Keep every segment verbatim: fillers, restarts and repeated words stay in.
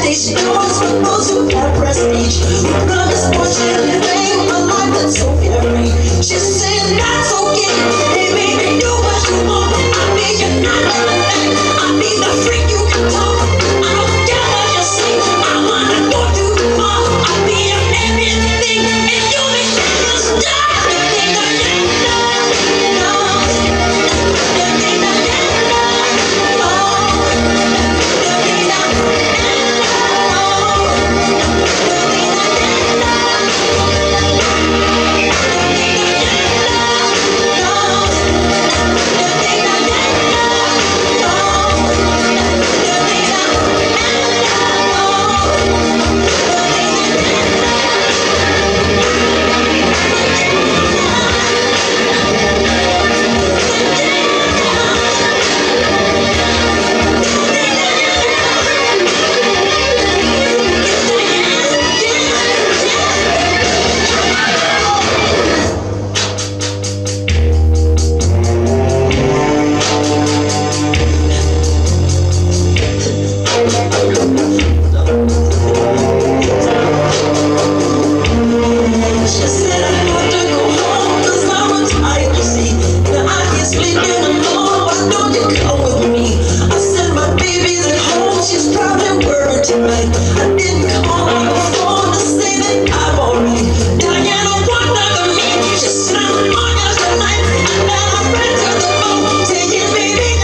station doors for those who have prestige. We promise fortune and fame, a life that's so carefree. She's saying that's okay. Hey baby, do what you want. I'll be your night and the day. I'll be the freak you can talk. I don't care what you say. I wanna go too far. I'll be your everything, and you'll be the star.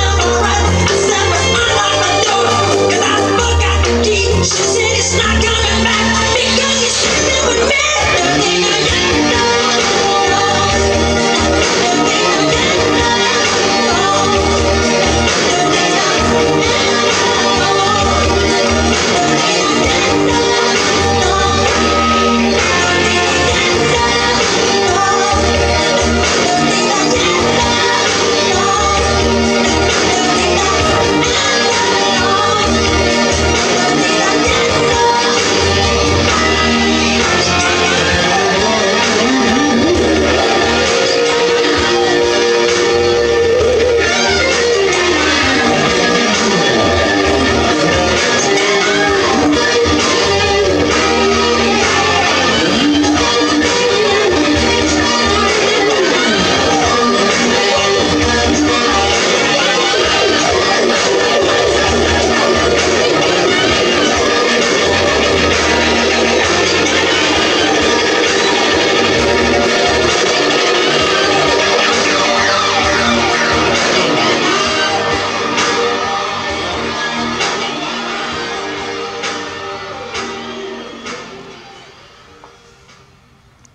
She said it's not gonna